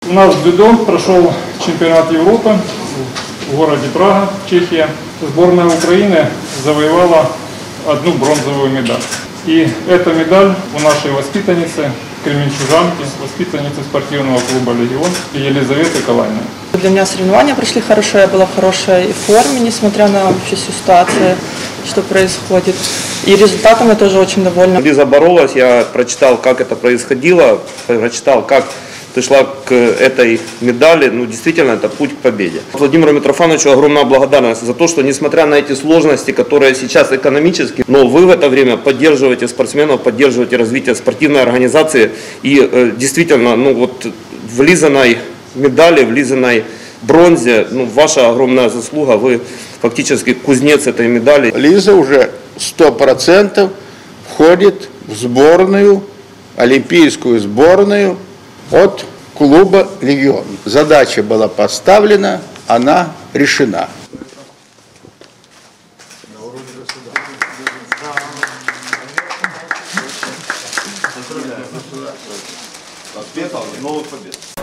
У нас в дзюдо прошел чемпионат Европы в городе Прага, Чехия. Сборная Украины завоевала одну бронзовую медаль. И эта медаль у нашей воспитанницы, кременчужанки, воспитанницы спортивного клуба «Легион» Елизаветы Калайной. Для меня соревнования прошли хорошо, я была в хорошей форме, несмотря на вообще всю ситуацию, что происходит. И результатом я тоже очень довольна. Лиза боролась, я прочитал, как это происходило, прочитал, как пришла к этой медали. Ну, действительно, это путь к победе. Владимиру Митрофановичу огромная благодарность за то, что, несмотря на эти сложности, которые сейчас экономические, но вы в это время поддерживаете спортсменов, поддерживаете развитие спортивной организации. И действительно, ну вот в Лизиной медали, в Лизиной бронзе, ну, ваша огромная заслуга, вы фактически кузнец этой медали. Лиза уже 100% входит в сборную, олимпийскую сборную от клуба «Легион». Задача была поставлена, она решена. Новых побед.